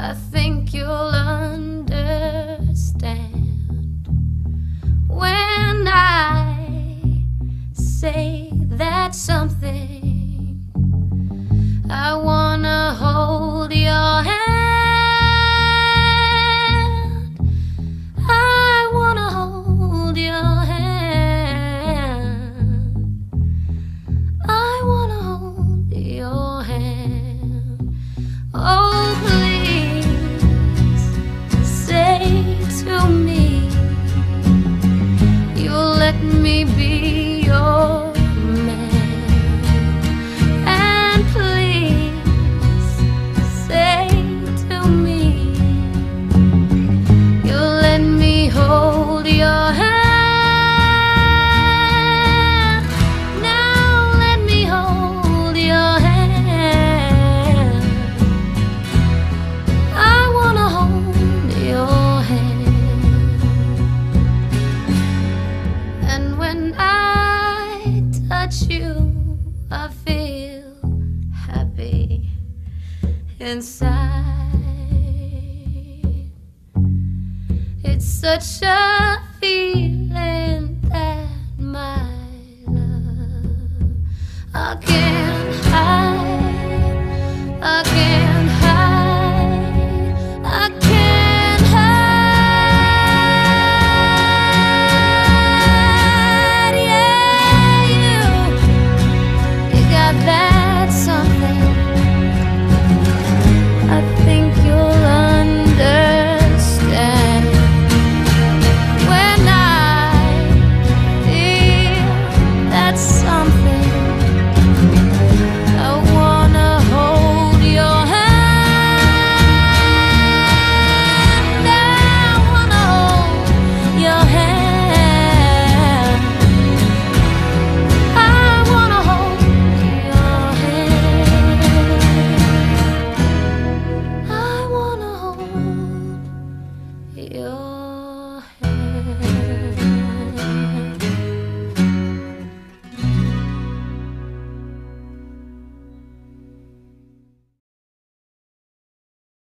I think you'll understand when I say that something. I wanna hold your hand. I wanna hold your hand. I wanna hold your hand. Oh, please say to me you'll let me be your man. And please say to me you'll let me hold your hand. Now let me hold your hand. I wanna hold your hand. And when I touch you, I feel happy inside. It's such a